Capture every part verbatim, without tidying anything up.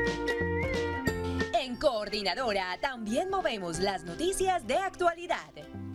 En Coordinadora también movemos las noticias de actualidad.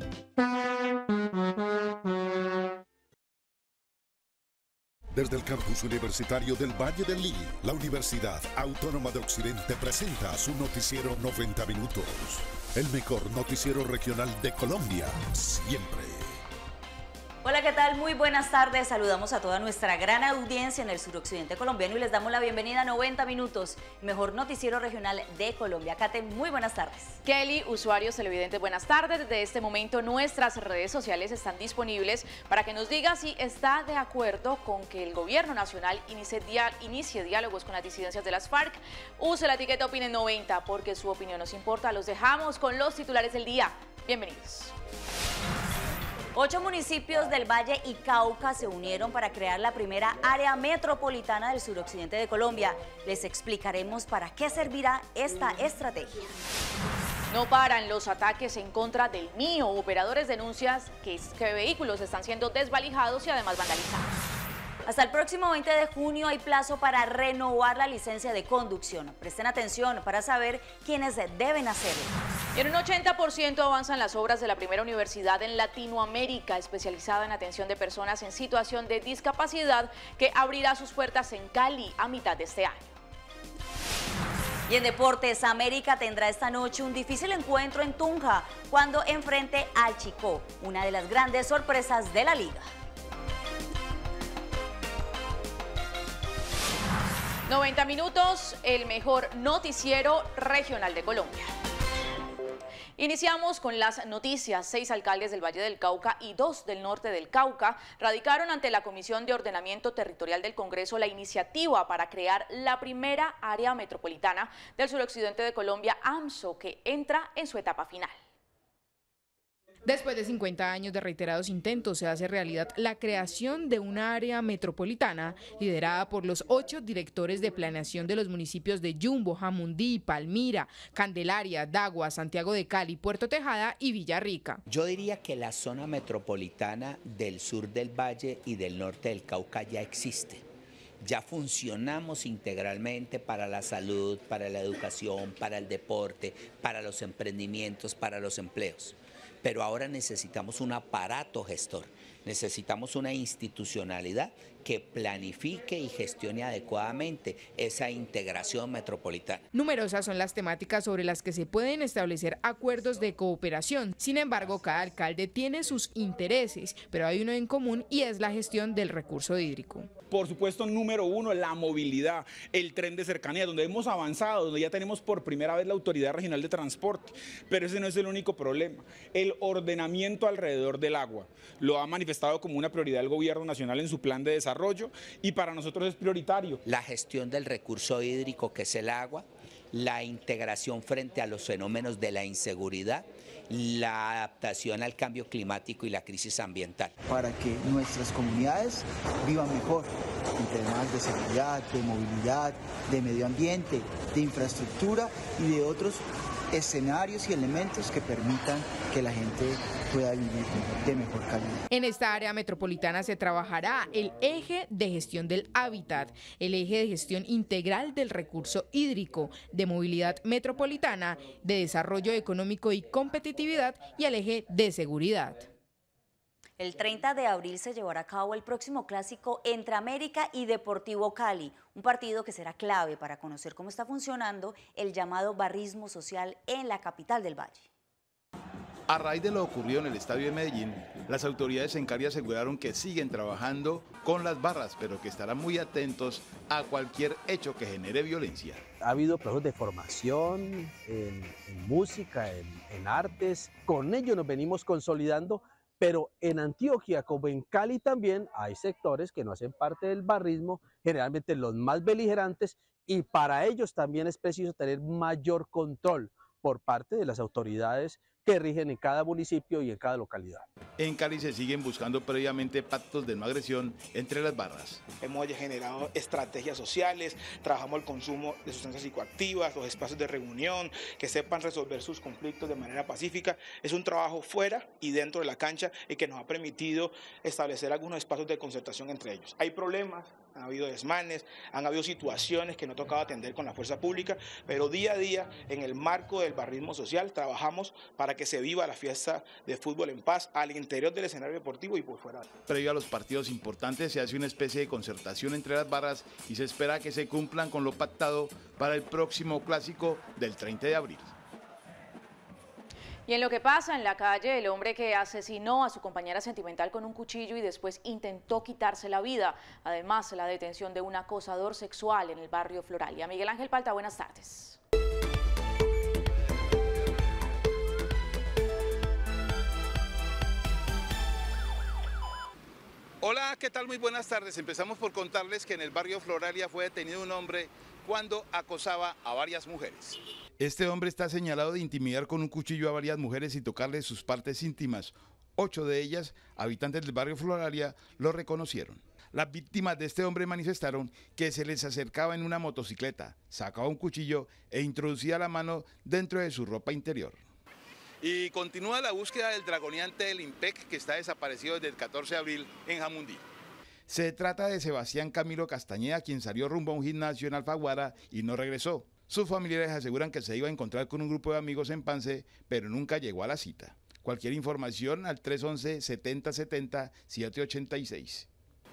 Desde el campus universitario del Valle del Lili, la Universidad Autónoma de Occidente presenta su noticiero noventa minutos. El mejor noticiero regional de Colombia, siempre. Hola, ¿qué tal? Muy buenas tardes. Saludamos a toda nuestra gran audiencia en el suroccidente colombiano y les damos la bienvenida a noventa minutos, mejor noticiero regional de Colombia. Kate, muy buenas tardes. Kelly, usuarios televidentes, buenas tardes. Desde este momento nuestras redes sociales están disponibles para que nos diga si está de acuerdo con que el gobierno nacional inicie, dia inicie diálogos con las disidencias de las FARC. Use la etiqueta Opinen noventa porque su opinión nos importa. Los dejamos con los titulares del día. Bienvenidos. Ocho municipios del Valle y Cauca se unieron para crear la primera área metropolitana del suroccidente de Colombia. Les explicaremos para qué servirá esta estrategia. No paran los ataques en contra del mío. Operadores denuncian que, que vehículos están siendo desvalijados y además vandalizados. Hasta el próximo veinte de junio hay plazo para renovar la licencia de conducción. Presten atención para saber quiénes deben hacerlo. En un ochenta por ciento avanzan las obras de la primera universidad en Latinoamérica especializada en atención de personas en situación de discapacidad que abrirá sus puertas en Cali a mitad de este año. Y en deportes, América tendrá esta noche un difícil encuentro en Tunja cuando enfrente al Chicó, una de las grandes sorpresas de la liga. noventa minutos, el mejor noticiero regional de Colombia. Iniciamos con las noticias. Seis alcaldes del Valle del Cauca y dos del norte del Cauca radicaron ante la Comisión de Ordenamiento Territorial del Congreso la iniciativa para crear la primera área metropolitana del suroccidente de Colombia, AMSO, que entra en su etapa final. Después de cincuenta años de reiterados intentos, se hace realidad la creación de una área metropolitana liderada por los ocho directores de planeación de los municipios de Yumbo, Jamundí, Palmira, Candelaria, Dagua, Santiago de Cali, Puerto Tejada y Villarrica. Yo diría que la zona metropolitana del sur del Valle y del norte del Cauca ya existe. Ya funcionamos integralmente para la salud, para la educación, para el deporte, para los emprendimientos, para los empleos. Pero ahora necesitamos un aparato gestor, necesitamos una institucionalidad que planifique y gestione adecuadamente esa integración metropolitana. Numerosas son las temáticas sobre las que se pueden establecer acuerdos de cooperación. Sin embargo, cada alcalde tiene sus intereses, pero hay uno en común y es la gestión del recurso hídrico. Por supuesto, número uno, la movilidad, el tren de cercanía, donde hemos avanzado, donde ya tenemos por primera vez la Autoridad Regional de Transporte, pero ese no es el único problema. El ordenamiento alrededor del agua lo ha manifestado como una prioridad el Gobierno Nacional en su plan de desarrollo y para nosotros es prioritario. La gestión del recurso hídrico, que es el agua, la integración frente a los fenómenos de la inseguridad, la adaptación al cambio climático y la crisis ambiental. Para que nuestras comunidades vivan mejor, en temas de seguridad, de movilidad, de medio ambiente, de infraestructura y de otros escenarios y elementos que permitan que la gente pueda vivir de mejor calidad. En esta área metropolitana se trabajará el eje de gestión del hábitat, el eje de gestión integral del recurso hídrico, de movilidad metropolitana, de desarrollo económico y competitividad y el eje de seguridad. El treinta de abril se llevará a cabo el próximo clásico entre América y Deportivo Cali, un partido que será clave para conocer cómo está funcionando el llamado barrismo social en la capital del Valle. A raíz de lo ocurrido en el estadio de Medellín, las autoridades en Cali aseguraron que siguen trabajando con las barras, pero que estarán muy atentos a cualquier hecho que genere violencia. Ha habido procesos de formación en, en música, en, en artes, con ello nos venimos consolidando. Pero en Antioquia, como en Cali también, hay sectores que no hacen parte del barrismo, generalmente los más beligerantes, y para ellos también es preciso tener mayor control por parte de las autoridades que rigen en cada municipio y en cada localidad. En Cali se siguen buscando previamente pactos de no agresión entre las barras. Hemos generado estrategias sociales, trabajamos el consumo de sustancias psicoactivas, los espacios de reunión, que sepan resolver sus conflictos de manera pacífica. Es un trabajo fuera y dentro de la cancha y que nos ha permitido establecer algunos espacios de concertación entre ellos. Hay problemas, han habido desmanes, han habido situaciones que no tocaba atender con la fuerza pública, pero día a día, en el marco del barrismo social, trabajamos para que se viva la fiesta de fútbol en paz al interior del escenario deportivo y por fuera. Previo a los partidos importantes se hace una especie de concertación entre las barras y se espera que se cumplan con lo pactado para el próximo clásico del treinta de abril. Y en lo que pasa en la calle, el hombre que asesinó a su compañera sentimental con un cuchillo y después intentó quitarse la vida. Además, la detención de un acosador sexual en el barrio Floralia. Miguel Ángel Palta, buenas tardes. Hola, ¿qué tal? Muy buenas tardes. Empezamos por contarles que en el barrio Floralia fue detenido un hombre cuando acosaba a varias mujeres. Este hombre está señalado de intimidar con un cuchillo a varias mujeres y tocarles sus partes íntimas. Ocho de ellas, habitantes del barrio Floralia, lo reconocieron. Las víctimas de este hombre manifestaron que se les acercaba en una motocicleta, sacaba un cuchillo e introducía la mano dentro de su ropa interior. Y continúa la búsqueda del dragoneante del IMPEC, que está desaparecido desde el catorce de abril en Jamundí. Se trata de Sebastián Camilo Castañeda, quien salió rumbo a un gimnasio en Alfaguara y no regresó. Sus familiares aseguran que se iba a encontrar con un grupo de amigos en Pance, pero nunca llegó a la cita. Cualquier información al tres once, setenta setenta, siete ochenta y seis.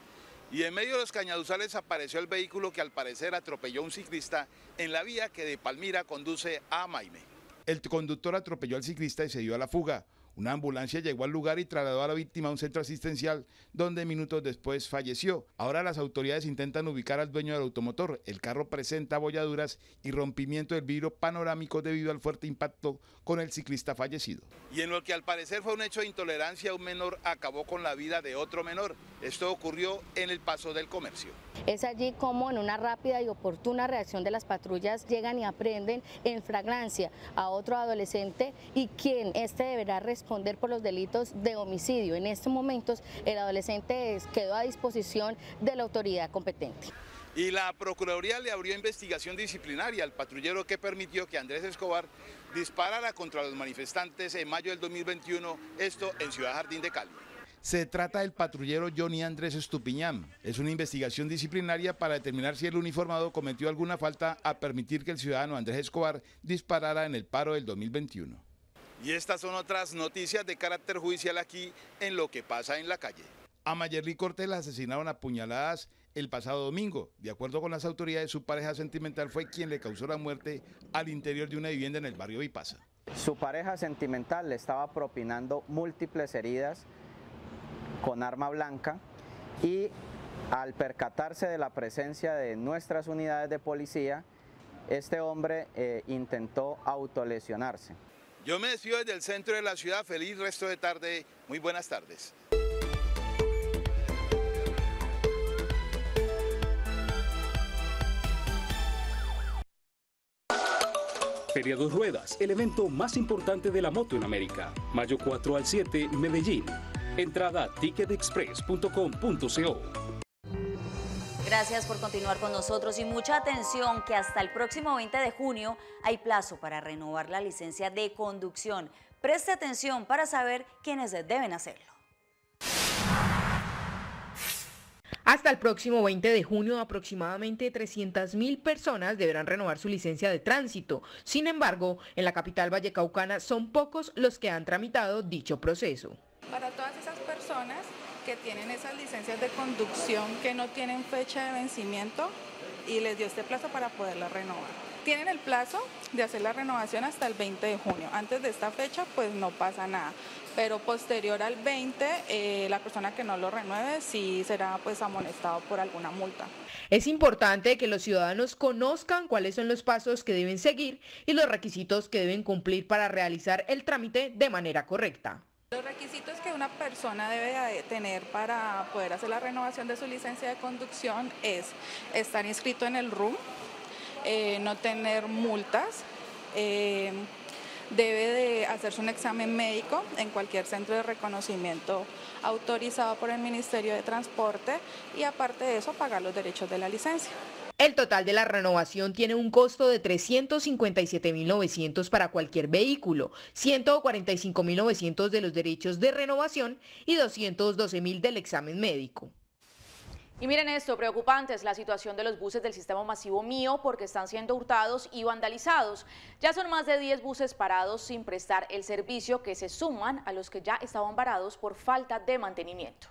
Y en medio de los cañaduzales apareció el vehículo que al parecer atropelló a un ciclista en la vía que de Palmira conduce a Maime. El conductor atropelló al ciclista y se dio a la fuga. Una ambulancia llegó al lugar y trasladó a la víctima a un centro asistencial, donde minutos después falleció. Ahora las autoridades intentan ubicar al dueño del automotor. El carro presenta abolladuras y rompimiento del vidrio panorámico debido al fuerte impacto con el ciclista fallecido. Y en lo que al parecer fue un hecho de intolerancia, un menor acabó con la vida de otro menor. Esto ocurrió en el Paso del Comercio. Es allí como en una rápida y oportuna reacción de las patrullas llegan y aprenden en flagrancia a otro adolescente y quien este deberá responder por los delitos de homicidio. En estos momentos el adolescente quedó a disposición de la autoridad competente. Y la Procuraduría le abrió investigación disciplinaria al patrullero que permitió que Andrés Escobar disparara contra los manifestantes en mayo del dos mil veintiuno, esto en Ciudad Jardín de Cali. Se trata del patrullero Johnny Andrés Estupiñán. Es una investigación disciplinaria para determinar si el uniformado cometió alguna falta a permitir que el ciudadano Andrés Escobar disparara en el paro del dos mil veintiuno. Y estas son otras noticias de carácter judicial aquí en Lo que pasa en la calle. A Mayerly Cortés la asesinaron a puñaladas el pasado domingo. De acuerdo con las autoridades, su pareja sentimental fue quien le causó la muerte al interior de una vivienda en el barrio Vipasa. Su pareja sentimental le estaba propinando múltiples heridas con arma blanca y al percatarse de la presencia de nuestras unidades de policía, este hombre eh, intentó autolesionarse. Yo me despido desde el centro de la ciudad. Feliz resto de tarde. Muy buenas tardes. Feria Dos Ruedas, el evento más importante de la moto en América. Mayo cuatro al siete, Medellín. Entrada ticket express punto com punto co. Gracias por continuar con nosotros y mucha atención que hasta el próximo veinte de junio hay plazo para renovar la licencia de conducción. Preste atención para saber quiénes deben hacerlo. Hasta el próximo veinte de junio, aproximadamente trescientas mil personas deberán renovar su licencia de tránsito. Sin embargo, en la capital vallecaucana son pocos los que han tramitado dicho proceso. Para todas esas personas que tienen esas licencias de conducción que no tienen fecha de vencimiento y les dio este plazo para poderla renovar. Tienen el plazo de hacer la renovación hasta el veinte de junio. Antes de esta fecha pues no pasa nada, pero posterior al veinte eh, la persona que no lo renueve sí será pues amonestado por alguna multa. Es importante que los ciudadanos conozcan cuáles son los pasos que deben seguir y los requisitos que deben cumplir para realizar el trámite de manera correcta. Los requisitos que una persona debe tener para poder hacer la renovación de su licencia de conducción es estar inscrito en el R U M, eh, no tener multas, eh, debe de hacerse un examen médico en cualquier centro de reconocimiento autorizado por el Ministerio de Transporte y aparte de eso pagar los derechos de la licencia. El total de la renovación tiene un costo de trescientos cincuenta y siete mil novecientos para cualquier vehículo, ciento cuarenta y cinco mil novecientos de los derechos de renovación y doscientos doce mil del examen médico. Y miren esto, preocupante es la situación de los buses del sistema masivo Mío porque están siendo hurtados y vandalizados. Ya son más de diez buses parados sin prestar el servicio que se suman a los que ya estaban varados por falta de mantenimiento.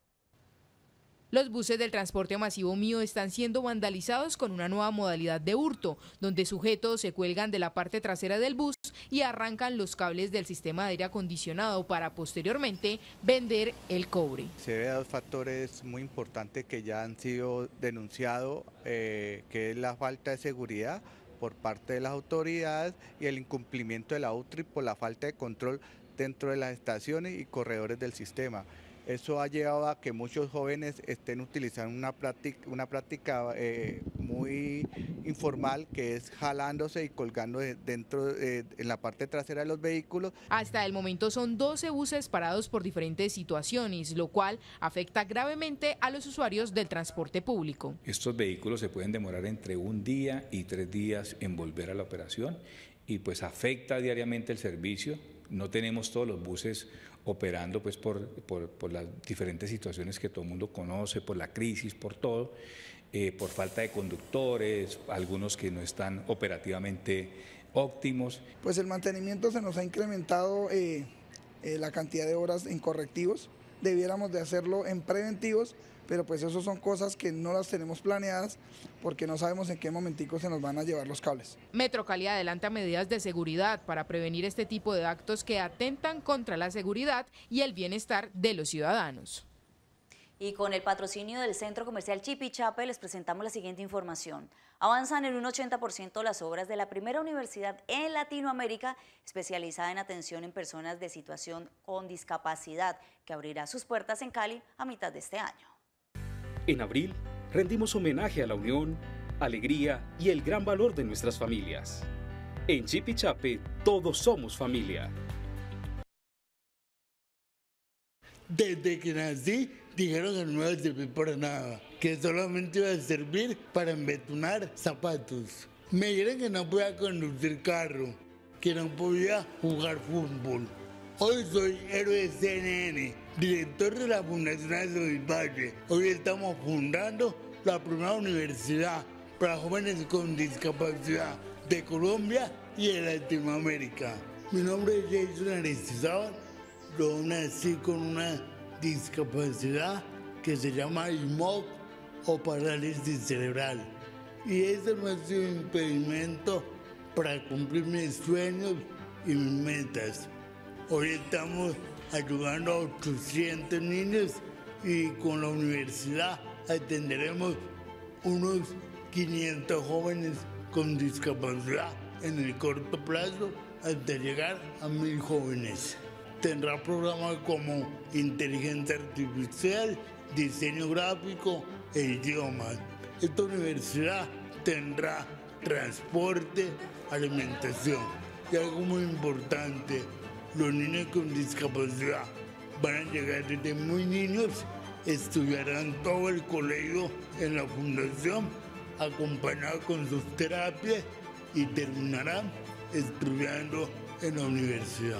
Los buses del transporte masivo Mío están siendo vandalizados con una nueva modalidad de hurto, donde sujetos se cuelgan de la parte trasera del bus y arrancan los cables del sistema de aire acondicionado para posteriormente vender el cobre. Se ve a dos factores muy importantes que ya han sido denunciados, eh, que es la falta de seguridad por parte de las autoridades y el incumplimiento de la U T R I por la falta de control dentro de las estaciones y corredores del sistema. Eso ha llevado a que muchos jóvenes estén utilizando una práctica, una práctica eh, muy informal, que es jalándose y colgando de, dentro eh, en la parte trasera de los vehículos. Hasta el momento son doce buses parados por diferentes situaciones, lo cual afecta gravemente a los usuarios del transporte público. Estos vehículos se pueden demorar entre un día y tres días en volver a la operación y pues afecta diariamente el servicio. No tenemos todos los buses operando pues por, por, por las diferentes situaciones que todo el mundo conoce, por la crisis, por todo, eh, por falta de conductores, algunos que no están operativamente óptimos. Pues el mantenimiento se nos ha incrementado eh, eh, la cantidad de horas en correctivos, debiéramos de hacerlo en preventivos, pero pues eso son cosas que no las tenemos planeadas porque no sabemos en qué momentico se nos van a llevar los cables. Metro Cali adelanta medidas de seguridad para prevenir este tipo de actos que atentan contra la seguridad y el bienestar de los ciudadanos. Y con el patrocinio del Centro Comercial Chipichape les presentamos la siguiente información. Avanzan en un ochenta por ciento las obras de la primera universidad en Latinoamérica especializada en atención en personas de situación con discapacidad, que abrirá sus puertas en Cali a mitad de este año. En abril, rendimos homenaje a la unión, alegría y el gran valor de nuestras familias. En Chipichape, todos somos familia. Desde que nací, dijeron que no iba a servir para nada, que solamente iba a servir para embetunar zapatos. Me dijeron que no podía conducir carro, que no podía jugar fútbol. Hoy soy héroe C N N, director de la Fundación Azogues Valle. Hoy estamos fundando la primera universidad para jóvenes con discapacidad de Colombia y de Latinoamérica. Mi nombre es Jason Aristizábal, yo nací con una discapacidad que se llama I M O C o parálisis cerebral. Y eso no ha sido un impedimento para cumplir mis sueños y mis metas. Hoy estamos ayudando a ochocientos niños y con la universidad atenderemos unos quinientos jóvenes con discapacidad en el corto plazo hasta llegar a mil jóvenes. Tendrá programas como inteligencia artificial, diseño gráfico e idiomas. Esta universidad tendrá transporte, alimentación y algo muy importante. Los niños con discapacidad van a llegar desde muy niños, estudiarán todo el colegio en la fundación, acompañados con sus terapias y terminarán estudiando en la universidad.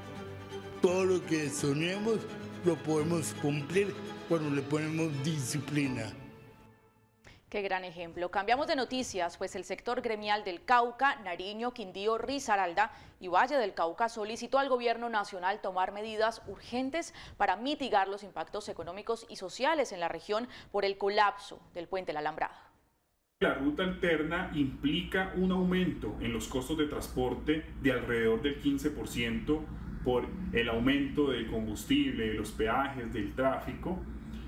Todo lo que soñemos lo podemos cumplir cuando le ponemos disciplina. Qué gran ejemplo. Cambiamos de noticias, pues el sector gremial del Cauca, Nariño, Quindío, Risaralda y Valle del Cauca solicitó al gobierno nacional tomar medidas urgentes para mitigar los impactos económicos y sociales en la región por el colapso del puente La Alambrada. La ruta alterna implica un aumento en los costos de transporte de alrededor del quince por ciento por el aumento del combustible, de los peajes, del tráfico.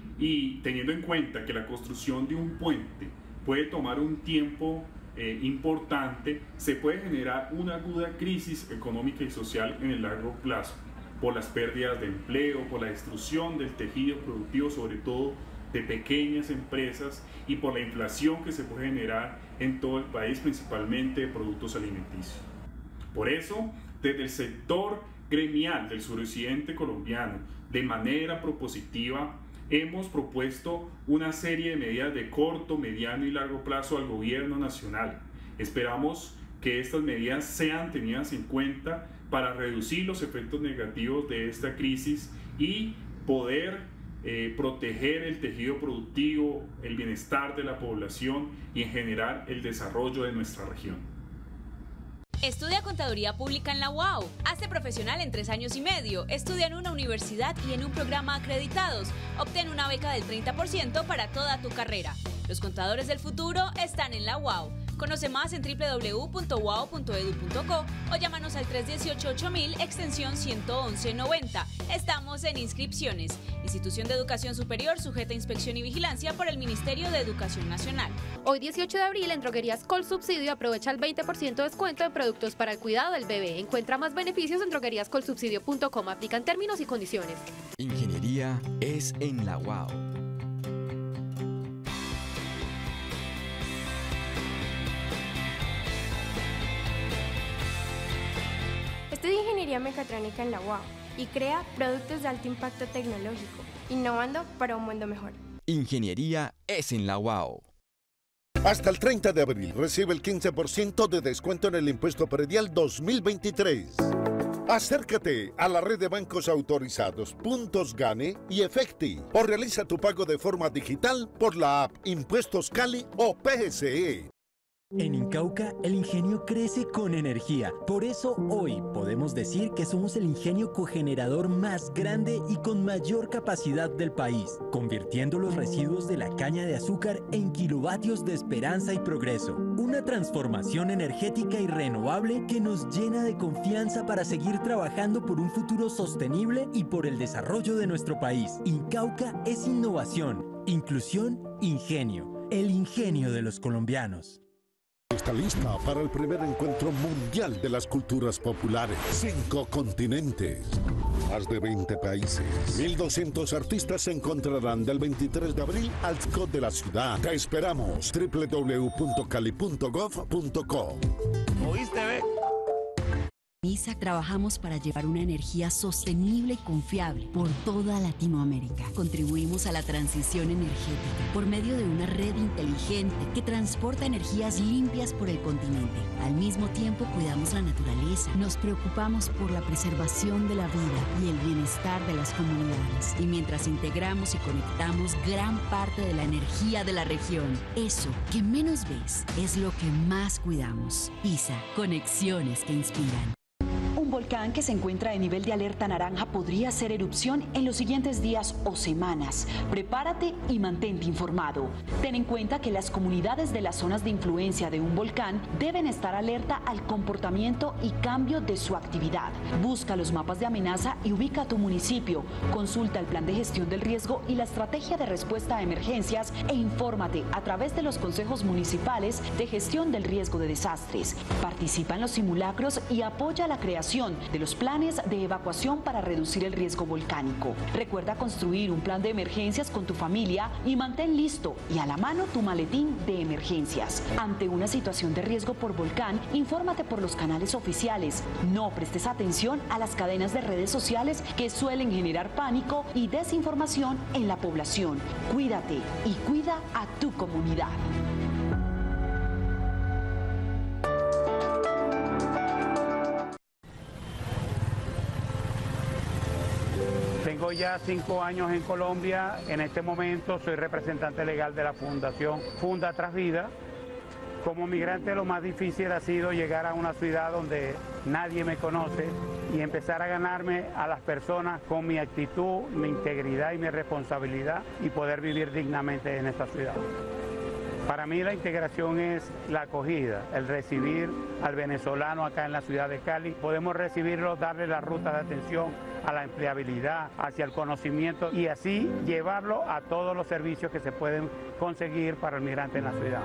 Y teniendo en cuenta que la construcción de un puente puede tomar un tiempo eh, importante, se puede generar una aguda crisis económica y social en el largo plazo, por las pérdidas de empleo, por la destrucción del tejido productivo, sobre todo de pequeñas empresas, y por la inflación que se puede generar en todo el país, principalmente de productos alimenticios. Por eso, desde el sector gremial del suroccidente colombiano, de manera propositiva, hemos propuesto una serie de medidas de corto, mediano y largo plazo al gobierno nacional. Esperamos que estas medidas sean tenidas en cuenta para reducir los efectos negativos de esta crisis y poder eh, proteger el tejido productivo, el bienestar de la población y en general el desarrollo de nuestra región. Estudia Contaduría Pública en la U A U. Hazte profesional en tres años y medio. Estudia en una universidad y en un programa acreditados. Obtén una beca del treinta por ciento para toda tu carrera. Los contadores del futuro están en la U A U. Conoce más en doble u doble u doble u punto u a u punto e d u punto co o llámanos al tres uno ocho, ocho mil, extensión ciento once noventa. Estamos en inscripciones. Institución de Educación Superior sujeta a inspección y vigilancia por el Ministerio de Educación Nacional. Hoy dieciocho de abril en Droguerías Colsubsidio aprovecha el veinte por ciento de descuento en productos para el cuidado del bebé. Encuentra más beneficios en droguerías colsubsidio punto com. Aplican términos y condiciones. Ingeniería es en la U A U. Estudia Ingeniería Mecatrónica en la U A U y crea productos de alto impacto tecnológico, innovando para un mundo mejor. Ingeniería es en la U A U. Hasta el treinta de abril recibe el quince por ciento de descuento en el impuesto predial dos mil veintitrés. Acércate a la red de bancos autorizados Puntos Gane y Efecti o realiza tu pago de forma digital por la app Impuestos Cali o P S E. En Incauca, el ingenio crece con energía. Por eso, hoy podemos decir que somos el ingenio cogenerador más grande y con mayor capacidad del país, convirtiendo los residuos de la caña de azúcar en kilovatios de esperanza y progreso. Una transformación energética y renovable que nos llena de confianza para seguir trabajando por un futuro sostenible y por el desarrollo de nuestro país. Incauca es innovación, inclusión, ingenio. El ingenio de los colombianos. Está lista para el primer encuentro mundial de las culturas populares. Cinco continentes, más de veinte países. mil doscientos artistas se encontrarán del veintitrés de abril al C O de la ciudad. Te esperamos. doble u doble u doble u punto cali punto gov punto co. ¿Oíste, ve? MISA trabajamos para llevar una energía sostenible y confiable por toda Latinoamérica. Contribuimos a la transición energética por medio de una red inteligente que transporta energías limpias por el continente. Al mismo tiempo cuidamos la naturaleza, nos preocupamos por la preservación de la vida y el bienestar de las comunidades. Y mientras integramos y conectamos gran parte de la energía de la región, eso que menos ves es lo que más cuidamos. PISA, conexiones que inspiran. Un volcán que se encuentra en nivel de alerta naranja podría hacer erupción en los siguientes días o semanas. Prepárate y mantente informado. Ten en cuenta que las comunidades de las zonas de influencia de un volcán deben estar alerta al comportamiento y cambio de su actividad. Busca los mapas de amenaza y ubica tu municipio. Consulta el plan de gestión del riesgo y la estrategia de respuesta a emergencias e infórmate a través de los consejos municipales de gestión del riesgo de desastres. Participa en los simulacros y apoya la creación de los planes de evacuación para reducir el riesgo volcánico. Recuerda construir un plan de emergencias con tu familia y mantén listo y a la mano tu maletín de emergencias. Ante una situación de riesgo por volcán, infórmate por los canales oficiales. No prestes atención a las cadenas de redes sociales que suelen generar pánico y desinformación en la población. Cuídate y cuida a tu comunidad. Tengo ya cinco años en Colombia. En este momento soy representante legal de la Fundación Funda Tras Vida. Como migrante lo más difícil ha sido llegar a una ciudad donde nadie me conoce y empezar a ganarme a las personas con mi actitud, mi integridad y mi responsabilidad y poder vivir dignamente en esta ciudad. Para mí la integración es la acogida, el recibir al venezolano acá en la ciudad de Cali. Podemos recibirlo, darle la ruta de atención a la empleabilidad, hacia el conocimiento y así llevarlo a todos los servicios que se pueden conseguir para el migrante en la ciudad.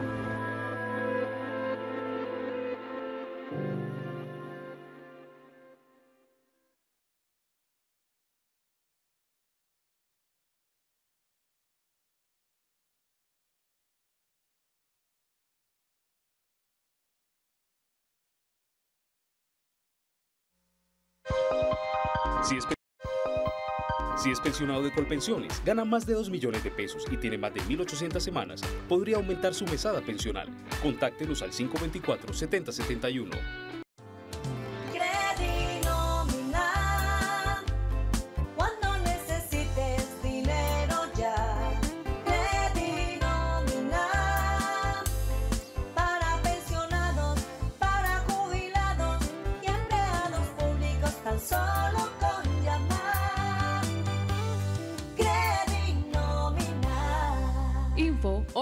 Si es, si es pensionado de Colpensiones, gana más de dos millones de pesos y tiene más de mil ochocientas semanas, podría aumentar su mesada pensional. Contáctenos al cinco dos cuatro, siete cero siete uno. Credinominal, cuando necesites dinero,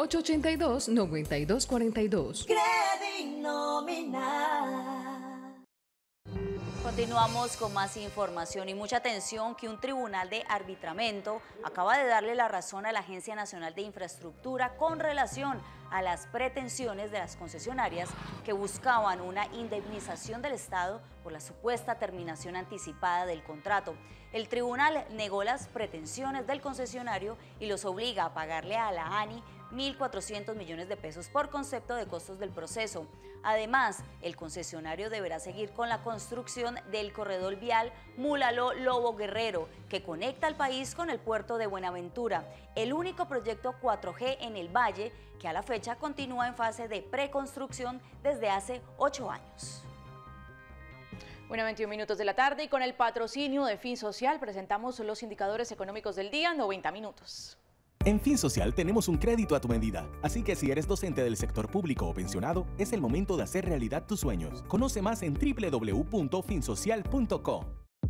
ocho ocho dos, nueve dos cuatro dos. Continuamos con más información y mucha atención que un tribunal de arbitramiento acaba de darle la razón a la Agencia Nacional de Infraestructura con relación a las pretensiones de las concesionarias que buscaban una indemnización del Estado por la supuesta terminación anticipada del contrato. El tribunal negó las pretensiones del concesionario y los obliga a pagarle a la ANI mil cuatrocientos millones de pesos por concepto de costos del proceso. Además, el concesionario deberá seguir con la construcción del corredor vial Múlalo-Lobo Guerrero, que conecta al país con el puerto de Buenaventura, el único proyecto cuatro G en el Valle que a la fecha continúa en fase de preconstrucción desde hace ocho años. Bueno, veintiún minutos de la tarde y con el patrocinio de Fin Social presentamos los indicadores económicos del día, noventa minutos. En Fin Social tenemos un crédito a tu medida, así que si eres docente del sector público o pensionado, es el momento de hacer realidad tus sueños. Conoce más en doble u doble u doble u punto fin social punto co.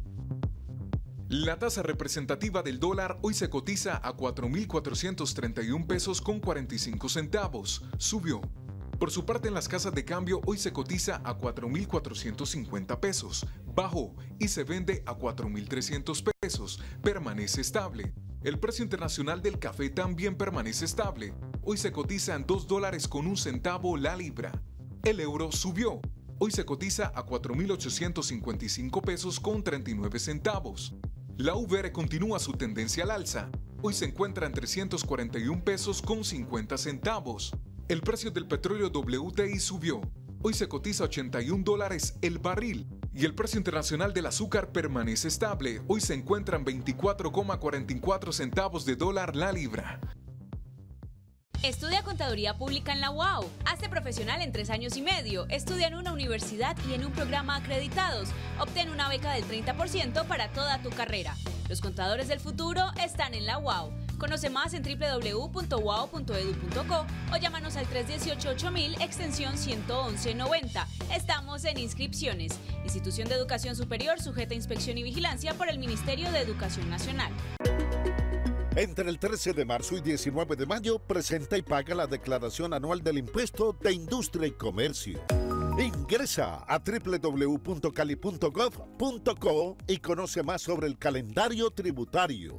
La tasa representativa del dólar hoy se cotiza a cuatro mil cuatrocientos treinta y un pesos con cuarenta y cinco centavos. Subió. Por su parte, en las casas de cambio hoy se cotiza a cuatro mil cuatrocientos cincuenta pesos. Bajó y se vende a cuatro mil trescientos pesos. Permanece estable. El precio internacional del café también permanece estable. Hoy se cotiza en dos dólares con un centavo la libra. El euro subió. Hoy se cotiza a cuatro mil ochocientos cincuenta y cinco pesos con treinta y nueve centavos. La V R continúa su tendencia al alza. Hoy se encuentra en trescientos cuarenta y un pesos con cincuenta centavos. El precio del petróleo W T I subió. Hoy se cotiza a ochenta y un dólares el barril. Y el precio internacional del azúcar permanece estable. Hoy se encuentra en veinticuatro coma cuarenta y cuatro centavos de dólar la libra. Estudia Contaduría Pública en la U A U. Hazte profesional en tres años y medio. Estudia en una universidad y en un programa acreditados. Obtén una beca del treinta por ciento para toda tu carrera. Los contadores del futuro están en la U A U. Conoce más en doble u doble u doble u punto u a u punto edu punto co o llámanos al tres uno ocho, ocho mil, extensión ciento once noventa. Estamos en inscripciones. Institución de Educación Superior sujeta a inspección y vigilancia por el Ministerio de Educación Nacional. Entre el trece de marzo y diecinueve de mayo, presenta y paga la declaración anual del impuesto de industria y comercio. Ingresa a doble u doble u doble u punto cali punto gov punto co y conoce más sobre el calendario tributario.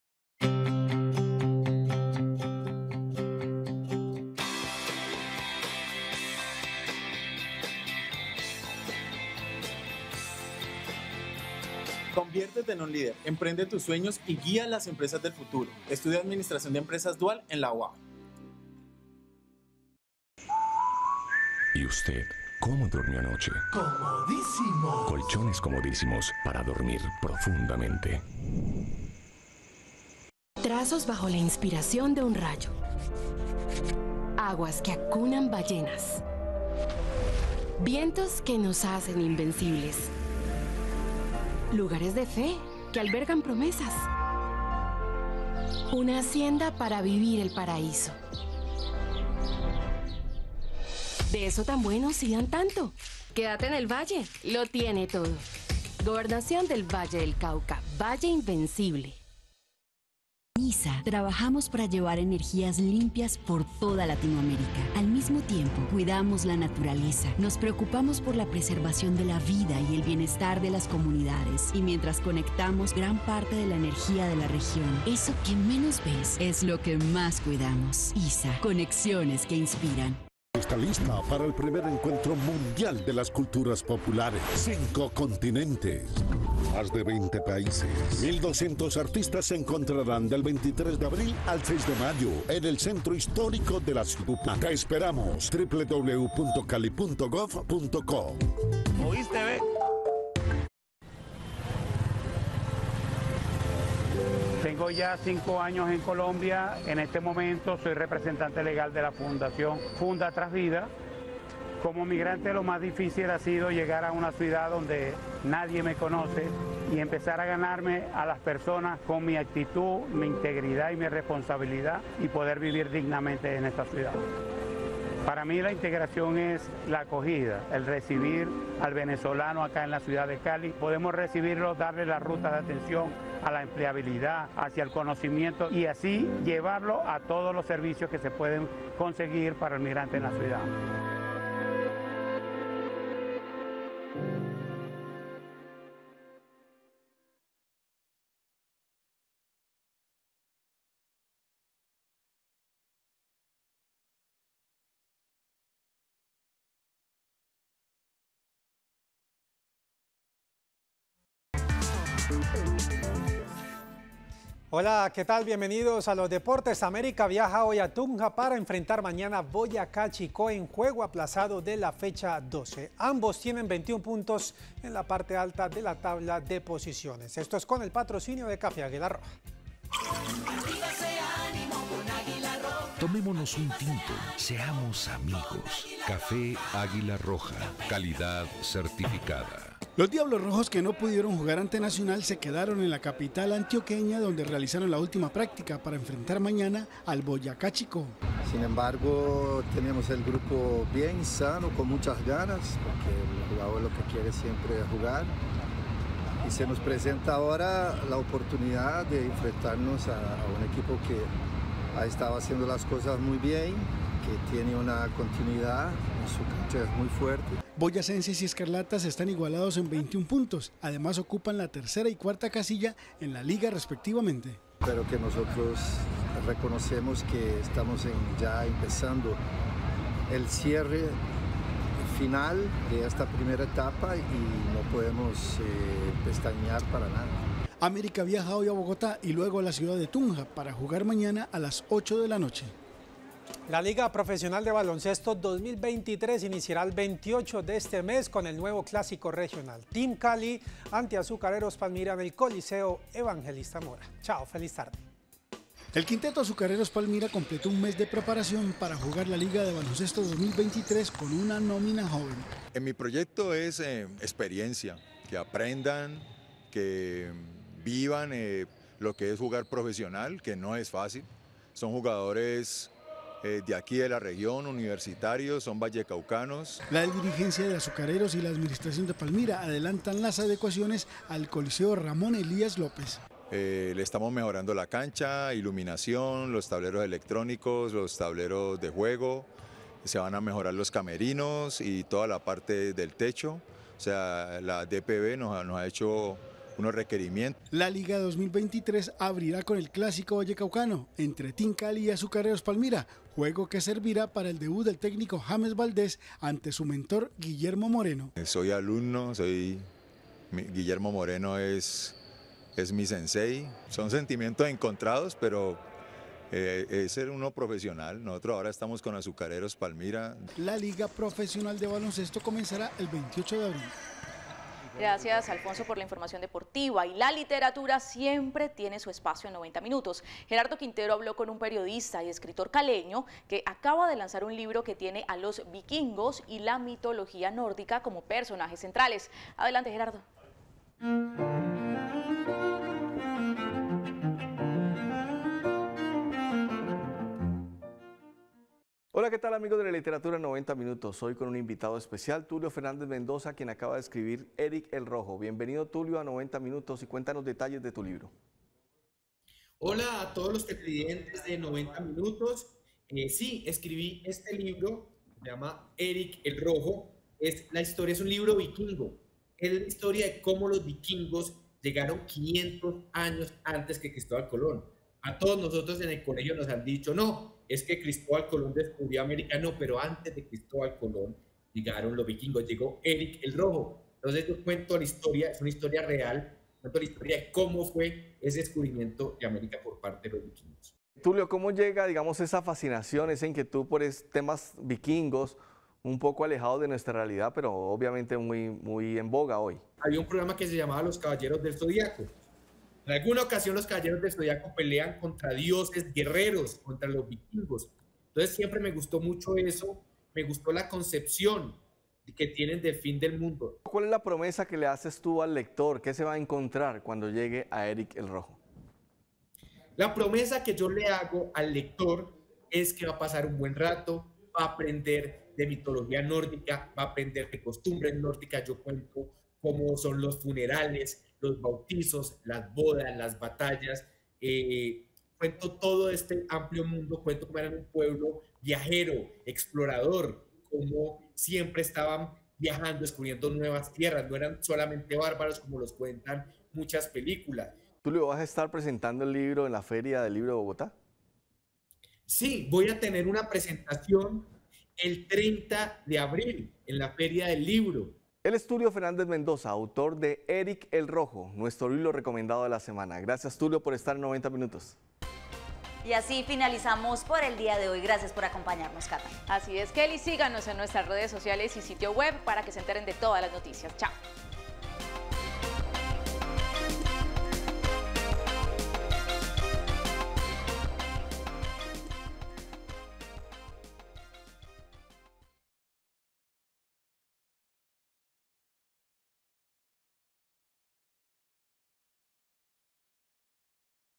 Conviértete en un líder, emprende tus sueños y guía a las empresas del futuro. Estudia Administración de Empresas Dual en la U A. ¿Y usted cómo durmió anoche? Comodísimo. Colchones comodísimos para dormir profundamente. Trazos bajo la inspiración de un rayo. Aguas que acunan ballenas. Vientos que nos hacen invencibles. Lugares de fe que albergan promesas. Una hacienda para vivir el paraíso. De eso tan bueno sí dan tanto. Quédate en el Valle, lo tiene todo. Gobernación del Valle del Cauca, Valle Invencible. ISA, trabajamos para llevar energías limpias por toda Latinoamérica. Al mismo tiempo, cuidamos la naturaleza, nos preocupamos por la preservación de la vida y el bienestar de las comunidades. Y mientras conectamos gran parte de la energía de la región, eso que menos ves es lo que más cuidamos. ISA, conexiones que inspiran. Está lista para el primer encuentro mundial de las culturas populares. Cinco continentes, más de veinte países. mil doscientos artistas se encontrarán del veintitrés de abril al seis de mayo en el centro histórico de la ciudad. Te esperamos. doble u doble u doble u punto cali punto gov punto co. ¿Oíste, ve? Tengo ya cinco años en Colombia. En este momento soy representante legal de la Fundación Funda Tras Vida. Como migrante lo más difícil ha sido llegar a una ciudad donde nadie me conoce y empezar a ganarme a las personas con mi actitud, mi integridad y mi responsabilidad y poder vivir dignamente en esta ciudad. Para mí la integración es la acogida, el recibir al venezolano acá en la ciudad de Cali. Podemos recibirlo, darle la ruta de atención a la empleabilidad, hacia el conocimiento y así llevarlo a todos los servicios que se pueden conseguir para el migrante en la ciudad. Hola, ¿qué tal? Bienvenidos a los deportes. América viaja hoy a Tunja para enfrentar mañana Boyacá Chicó en juego aplazado de la fecha doce. Ambos tienen veintiún puntos en la parte alta de la tabla de posiciones. Esto es con el patrocinio de Café Águila Roja. Tomémonos un tinto, seamos amigos. Café Águila Roja, calidad certificada. Los Diablos Rojos que no pudieron jugar ante Nacional se quedaron en la capital antioqueña donde realizaron la última práctica para enfrentar mañana al Boyacá Chicó. Sin embargo, tenemos el grupo bien sano, con muchas ganas, porque el jugador lo que quiere siempre es jugar. Y se nos presenta ahora la oportunidad de enfrentarnos a, a un equipo que ha estado haciendo las cosas muy bien, que tiene una continuidad, en su cancha es muy fuerte. Boyacenses y Escarlatas están igualados en veintiún puntos, además ocupan la tercera y cuarta casilla en la liga respectivamente. Pero que nosotros reconocemos que estamos en, ya empezando el cierre final de esta primera etapa y no podemos eh, pestañear para nada. América viaja hoy a Bogotá y luego a la ciudad de Tunja para jugar mañana a las ocho de la noche. La Liga Profesional de Baloncesto dos mil veintitrés iniciará el veintiocho de este mes con el nuevo clásico regional. Team Cali ante Azucareros Palmira en el Coliseo Evangelista Mora. Chao, feliz tarde. El quinteto Azucareros Palmira completó un mes de preparación para jugar la Liga de Baloncesto dos mil veintitrés con una nómina joven. En mi proyecto es eh, experiencia, que aprendan, que vivan eh, lo que es jugar profesional, que no es fácil. Son jugadores eh, de aquí de la región, universitarios, son vallecaucanos. La dirigencia de Azucareros y la administración de Palmira adelantan las adecuaciones al Coliseo Ramón Elías López. Eh, le estamos mejorando la cancha, iluminación, los tableros electrónicos, los tableros de juego, se van a mejorar los camerinos y toda la parte del techo. O sea, la D P B nos, nos ha hecho unos requerimientos. La Liga dos mil veintitrés abrirá con el clásico vallecaucano entre Team Cali y Azucareros Palmira, juego que servirá para el debut del técnico James Valdés ante su mentor Guillermo Moreno. Soy alumno, soy Guillermo Moreno es, es mi sensei, son sentimientos encontrados, pero eh, es ser uno profesional. Nosotros ahora estamos con Azucareros Palmira. La Liga Profesional de Baloncesto comenzará el veintiocho de abril. Gracias, Alfonso, por la información deportiva. Y la literatura siempre tiene su espacio en noventa minutos. Gerardo Quintero habló con un periodista y escritor caleño que acaba de lanzar un libro que tiene a los vikingos y la mitología nórdica como personajes centrales. Adelante, Gerardo. Hola, ¿qué tal amigos de la literatura en noventa minutos? Hoy con un invitado especial, Tulio Fernández Mendoza, quien acaba de escribir Eric el Rojo. Bienvenido, Tulio, a noventa minutos y cuéntanos detalles de tu libro. Hola a todos los televidentes de noventa minutos. Eh, sí, escribí este libro, se llama Eric el Rojo. Es, la historia es un libro vikingo. Es la historia de cómo los vikingos llegaron quinientos años antes que Cristóbal Colón. A todos nosotros en el colegio nos han dicho, no, es que Cristóbal Colón descubrió América, no, pero antes de Cristóbal Colón llegaron los vikingos, llegó Eric el Rojo. Entonces yo cuento la historia, es una historia real, cuento la historia de cómo fue ese descubrimiento de América por parte de los vikingos. Tulio, ¿cómo llega, digamos, esa fascinación, esa inquietud por temas vikingos, un poco alejados de nuestra realidad, pero obviamente muy, muy en boga hoy? Había un programa que se llamaba Los Caballeros del Zodíaco. En alguna ocasión los caballeros del Zodíaco pelean contra dioses guerreros, contra los vikingos. Entonces siempre me gustó mucho eso, me gustó la concepción que tienen del fin del mundo. ¿Cuál es la promesa que le haces tú al lector? ¿Qué se va a encontrar cuando llegue a Eric el Rojo? La promesa que yo le hago al lector es que va a pasar un buen rato, va a aprender de mitología nórdica, va a aprender de costumbres nórdicas. Yo cuento cómo son los funerales, los bautizos, las bodas, las batallas. Eh, cuento todo este amplio mundo, cuento cómo era un pueblo viajero, explorador, cómo siempre estaban viajando, descubriendo nuevas tierras, no eran solamente bárbaros como los cuentan muchas películas. ¿Tulio, vas a estar presentando el libro en la Feria del Libro de Bogotá? Sí, voy a tener una presentación el treinta de abril en la Feria del Libro. Él es Tulio Fernández Mendoza, autor de Eric el Rojo, nuestro libro recomendado de la semana. Gracias, Tulio, por estar en noventa minutos. Y así finalizamos por el día de hoy. Gracias por acompañarnos, Cata. Así es, Kelly, síganos en nuestras redes sociales y sitio web para que se enteren de todas las noticias. Chao.